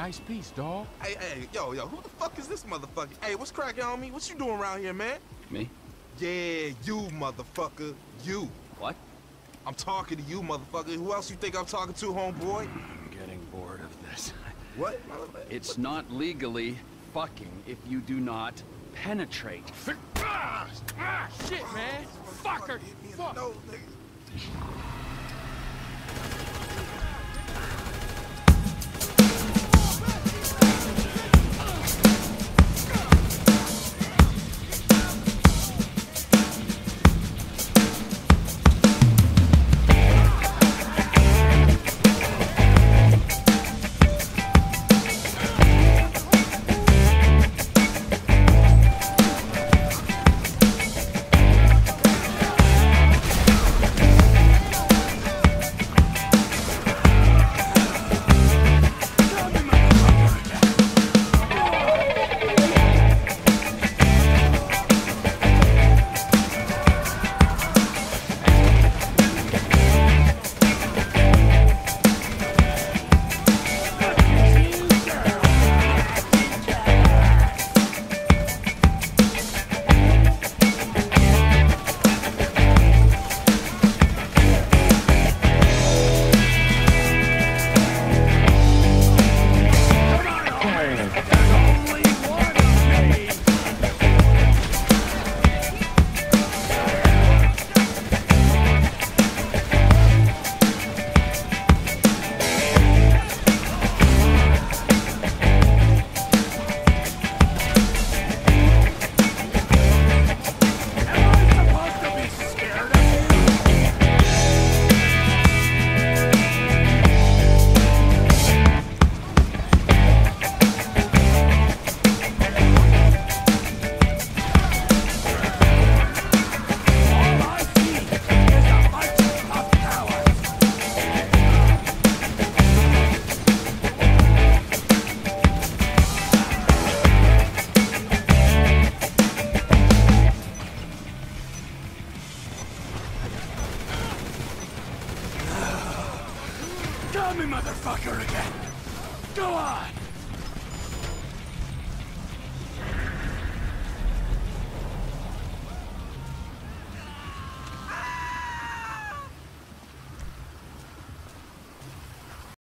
Nice piece, dog. Hey, yo, who the fuck is this motherfucker? Hey, what's cracking on me? What you doing around here, man? Me? Yeah, you, motherfucker. You. What? I'm talking to you, motherfucker. Who else you think I'm talking to, homeboy? I'm getting bored of this. What? It's not legally fucking if you do not penetrate. Shit, man. Fucker. Fuck. No, nigga.